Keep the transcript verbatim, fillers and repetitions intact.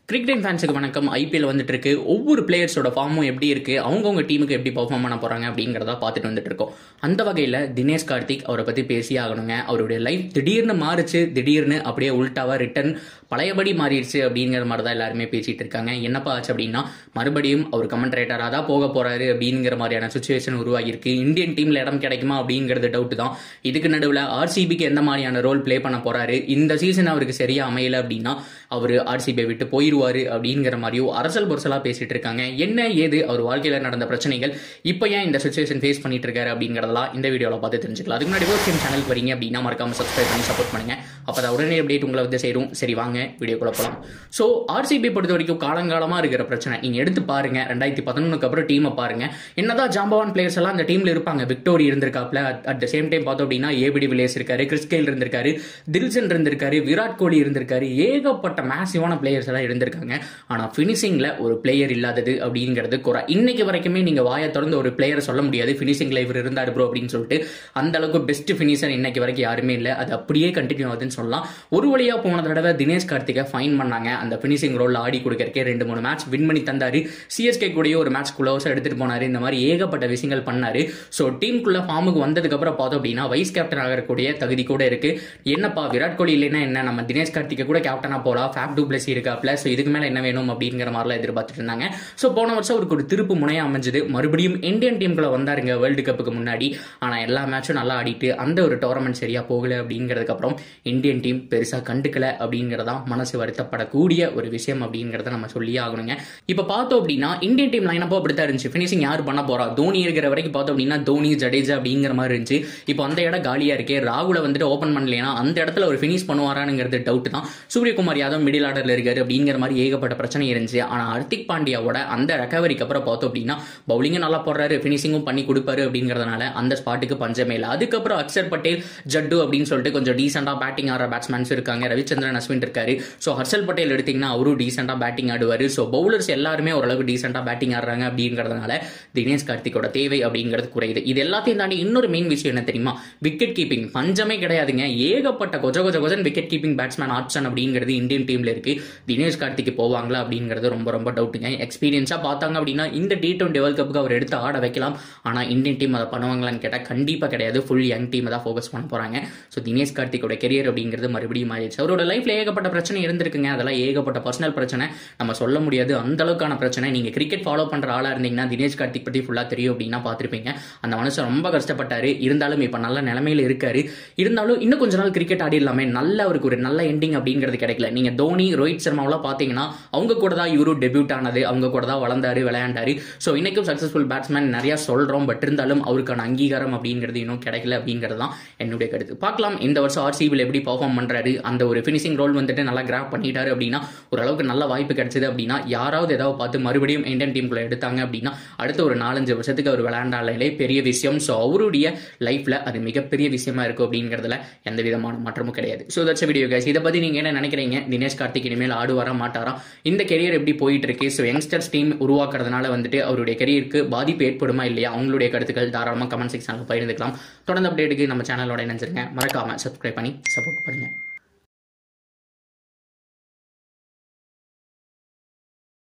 Cricket ஃபேன்ஸுக்கு வணக்கம். IPL வந்துட்டு இருக்கு. ஒவ்வொரு பிளேயர்ஸோட ஃபார்மும் எப்படி இருக்கு, அவங்கவுங்க டீமுக்கு எப்படி பெர்ஃபார்ம் பண்ண போறாங்க அப்படிங்கிறத பார்த்துட்டு வந்துட்டு இருக்கோம். அந்த வகையில் தினேஷ் கார்த்திக் அவரை பத்தி பேசி ஆகணுங்க. அவருடைய லைஃப் திடீர்னு மாறிச்சு, திடீர்னு அப்படியே உல்டாவா ரிட்டர்ன் பழையபடி மாறிடுச்சு அப்படிங்கிற மாதிரி தான் எல்லாருமே பேசிட்டு இருக்காங்க. என்னப்பா ஆச்சு அப்படின்னா, மறுபடியும் அவர் கமெண்ட்ரேட்டராக தான் போக போறாரு அப்படிங்கிற மாதிரியான சுச்சுவேஷன் உருவாகிருக்கு. இந்தியன் டீம்ல இடம் கிடைக்குமா அப்படிங்கிறது டவுட் தான். இதுக்கு நடுவில் ஆர்சிபிக்கு எந்த மாதிரியான ரோல் பிளே பண்ண போறாரு, இந்த சீசன் அவருக்கு சரியா அமையல அப்படின்னா அவர் ஆர்சிபியை விட்டு போயிருவாரு அப்படிங்கிற மாதிரியும் அரசல் பொருசலா பேசிட்டு இருக்காங்க. என்ன ஏது அவர் வாழ்க்கையில நடந்த பிரச்சனைகள், இப்போ ஏன் இந்த சுச்சுவேஷன் ஃபேஸ் பண்ணிட்டு இருக்காரு அப்படிங்கறதெல்லாம் இந்த வீடியோல பார்த்து தெரிஞ்சுக்கலாம். அதுக்கு முன்னாடி ஒரு சேனலுக்கு வரீங்க அப்படின்னா மறக்காம சப்ஸ்கிரைப் பண்ணி சப்போர்ட் பண்ணுங்க. அப்பதான் உடனே அப்டேட் உங்களை வந்து சேரும். சரி வாங்க வீடியோக்குள்ள போலாம். சோ ஆர்சிபி பொறுத்த வரைக்கும் காலங்காலமா இருக்கிற பிரச்சனை நீங்க எடுத்து பாருங்க. ரெண்டாயிரத்தி பதினொன்னுக்கு அப்புறம் டீமை பாருங்க. என்னதான் ஜாம்பவான் பிளேயர்ஸ் எல்லாம் அந்த டீம்ல இருப்பாங்க. விக்டோரி இருந்திருக்காப்ல, அட் த சேம் டைம் பார்த்தோம் அப்படின்னா ஏபிடி வில்லியர்ஸ் இருக்காரு, கிறிஸ் இருந்திருக்காரு, தில்சன் இருந்திருக்காரு, விராட் கோலி இருந்திருக்காரு, ஏகப்பட்ட மேசிவான பிளேயர்ஸ் எல்லாம் இருந்திருக்காங்க. ஆனா பினிஷிங்ல ஒரு பிளேயர் இல்லாதது அப்படிங்கிறது குறை. இன்னைக்கு வரைக்குமே நீங்க வாயை தொடர்ந்து ஒரு பிளேயர் சொல்ல முடியாது பினிஷிங்ல இவர் இருந்தாரு ப்ரோ அப்படின்னு சொல்லிட்டு. அந்த அளவுக்கு பெஸ்ட் பினிஷர் இன்னைக்கு வரைக்கும் யாருமே இல்லை. அது அப்படியே கண்டினியூ ஆகுதுன்னு சொல்லலாம். ஒரு வழியா போன தடவை தினேஷ் கார்த்திகை ஃபைன் பண்ணாங்க. அந்த பினிஷிங் ரோல் ஆடி கொடுக்கறக்கே ரெண்டு மூணு மேட்ச் வின் பண்ணி தந்தாரு. சிஎஸ்கே கூட ஒரு மேட்ச் குளோஸா எடுத்துட்டு போனாரு. இந்த மாதிரி ஏகப்பட்ட விஷயங்கள் பண்ணாரு. சோ டீமுக்குள்ள ஃபார்முக்கு வந்ததுக்கு அப்புறம் பார்த்தோம் அப்படின்னா வைஸ் கேப்டன் ஆகக்கூடிய தகுதி கூட இருக்கு. என்னப்பா விராட் கோலி இல்லைன்னா என்ன, நம்ம தினேஷ் கார்த்திகை கூட கேப்டனா போலாம், ஃபேப் டூப்ளசி இருக்காப்ல, சோ இதுக்கு மேல என்ன வேணும் அப்படிங்கிற மாதிரிலாம் எதிர்பார்த்துட்டு இருந்தாங்க. சோ போன வருஷம் அவருக்கு ஒரு திருப்பு முனையா அமைஞ்சது. மறுபடியும் இந்தியன் டீமுக்குள்ள வந்தாருங்க வேர்ல்டு கப்புக்கு முன்னாடி. ஆனா எல்லா மேட்சும் நல்லா ஆடிட்டு அந்த ஒரு டோர்னமெண்ட் சரியா போகல அப்படிங்கிறதுக்கு அப்புறம் இந்தியன் டீம் பெருசா கண்டுக்கல அப்படிங்கறதா மனசு வருத்தப்படக்கூடிய ஒரு விஷயம் அப்படிங்கறத நம்ம சொல்லியே ஆகணுங்க. இப்ப பார்த்தோம் அப்படின்னா இந்தியன் டீம் லைனப்போ அப்படித்தான் இருந்துச்சு. பினிஷிங் யார் பண்ண போறா, தோனி இருக்கிற வரைக்கும் பார்த்தோம் அப்படின்னா தோனி, ஜடேஜா அப்படிங்கிற மாதிரி இருந்துச்சு. இப்போ அந்த இடம் காலியா இருக்கே. ராகுல வந்துட்டு ஓபன் பண்ணலைன்னா அந்த இடத்துல ஒரு பினிஷ் பண்ணுவாரானுங்கிறது டவுட் தான். சூரியகுமார் யாதவ் மிடில் ஆர்டர்ல இருக்காரு அப்படிங்கிற மாதிரி ஏகப்பட்ட பிரச்சனை இருந்துச்சு. ஆனா ஹர்திக் பாண்டியாவோட அந்த ரெக்கவரிக்கு அப்புறம் பார்த்தோம் அப்படின்னா பவுலிங்கும் நல்லா போடுறாரு, பினிஷிங்கும் பண்ணி கொடுப்பாரு அப்படிங்கறதுனால அந்த ஸ்பாட்டுக்கு பஞ்சமே இல்லை. அதுக்கப்புறம் அக்ஷர் பட்டேல், ஜட்டு அப்படின்னு சொல்லிட்டு கொஞ்சம் டீசெண்டா பேட்டிங் ஆடுற பேட்ஸ்மேன்ஸ் இருக்காங்க. ரவிச்சந்திரன் அஸ்வின் இருக்காரு. சோ ஹர்ஷல் பட்டேல் எடுத்தீங்கன்னா அவரும் டீசெண்டா பேட்டிங் ஆடுவாரு. சோ பவுலர்ஸ் எல்லாருமே ஓரளவுக்கு டீசெண்டா பேட்டிங் ஆடுறாங்க அப்படிங்கறதுனால தினேஷ் கார்த்திகோட தேவை அப்படிங்கிறது குறையுது. இது எல்லாத்தையும் தாண்டி இன்னொரு மெயின் விஷயம் என்ன தெரியுமா, விக்கெட் கீப்பிங் பஞ்சமே கிடையாதுங்க. ஏகப்பட்ட கொஜ கொஜ கொஜன் விக்கெட் கீப்பிங் பேட்ஸ்மேன் ஆப்ஷன் அப்படிங்கிறது இந்தியன் டீம்ல இருக்கு. தினேஷ் கார்த்திக் போவாங்களா அப்படிங்கிறது ரொம்ப ரொம்ப டவுட்டுங்க. எக்ஸ்பீரியன்ஸா பார்த்தாங்க அப்படின்னா இந்த டி டுவெண்டி வேர்ல்ட் கப்புக்கு அவர் எடுத்து ஆட வைக்கலாம். ஆனா இந்தியன் டீம் அதை பண்ணுவாங்களான்னு கேட்டா கண்டிப்பா கிடையாது. ஃபுல் யங் டீம் தான் ஃபோக்கஸ் பண்ண போறாங்க. ஸோ தினேஷ் கார்த்திகோட கெரியர் அப்படிங்கிறது மறுபடியும் மாறிடுச்சு. அவரோட லைஃப்ல ஏகப்பட்ட பிரச்சனை இருந்திருக்குங்க. அதெல்லாம் ஏகப்பட்ட பர்சனல் பிரச்சனை, நம்ம சொல்ல முடியாது அந்த அளவுக்கான பிரச்சனை. நீங்க கிரிக்கெட் ஃபாலோ பண்ற ஆளா இருந்தீங்கன்னா தினேஷ் கார்த்திக் பத்தி ஃபுல்லா தெரியும் அப்படின்னா பார்த்திருப்பீங்க. அந்த மனுஷன் ரொம்ப கஷ்டப்பட்டாரு. இருந்தாலும் இப்ப நல்ல நிலைமையில இருக்காரு. இருந்தாலும் இன்னும் கொஞ்ச நாள் கிரிக்கெட் ஆடிடலாமே, நல்ல அவருக்கு ஒரு நல்ல எண்டிங் அப்படிங்கிறது கிடைக்கல. நீங்க தோனி, ரோஹித் சர்மாவெல்லாம் பாத்தீங்கன்னா அவங்க கூட தான் இவரு டெபியூட் ஆனது, அவங்க கூட தான் வளர்ந்தாரு, விளையாண்டாரு. ஸோ இன்னைக்கும் சக்சஸ்ஃபுல் பேட்ஸ்மேன் நிறைய சொல்றோம். பட் இருந்தாலும் அவருக்கான அங்கீகாரம் அப்படிங்கிறது இன்னும் கிடைக்கல அப்படிங்கிறது தான் என்னுடைய கருத்து. பார்க்கலாம் இந்த வருஷம் ஆர்சிபியில் எப்படி பர்ஃபார்ம் பண்றாரு. அந்த ஒரு பினிஷிங் ரோல் வந்துட்டு நல்லா கிராப் பண்ணிட்டாரு அப்படின்னா ஓரளவுக்கு நல்ல வாய்ப்பு கிடைச்சது அப்படின்னா யாராவது ஏதாவது பார்த்து மறுபடியும் இந்தியன் டீமுக்குள்ள எடுத்தாங்க அப்படின்னா அடுத்த ஒரு நாலஞ்சு வருஷத்துக்கு அவர் விளையாண்டாலே பெரிய விஷயம். ஸோ அவருடைய லைஃப்ல அது மிகப்பெரிய விஷயமா இருக்கும் அப்படிங்கிறதுல எந்த விதமான மாற்றமும் கிடையாது. So that's video guys. இதை பத்தி நீங்க என்ன நினைக்கிறீங்க? தினேஷ் கார்த்திக் இனிமேல் ஆடு வர மாட்டாரா? இந்த கெரியர் எப்படி போயிட்டு இருக்கு? ஸோ யங்ஸ்டர்ஸ் டீம் உருவாக்குறதுனால வந்துட்டு அவருடைய கெரியருக்கு பாதிப்பு ஏற்படுமா இல்லையா? அவங்களுடைய கருத்துக்கள் தாராளமாக கமெண்ட் செக்ஷன்ல பகிர்ந்துக்கலாம். தொடர்ந்து அப்டேட்டுக்கு நம்ம சேனலோட இணைஞ்சிருங்க. மறக்காம சப்ஸ்கிரைப் பண்ணி சப்போர்ட் பண்ணுங்க.